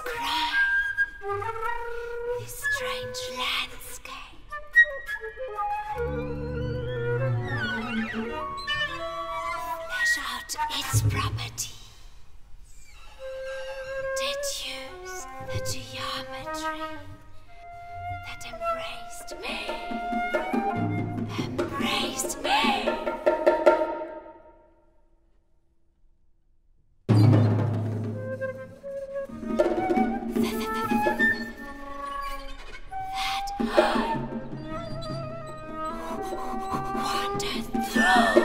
describe this strange landscape. Flesh out its properties. Deduce the geometry that embraced me. Embraced me. That I wandered through.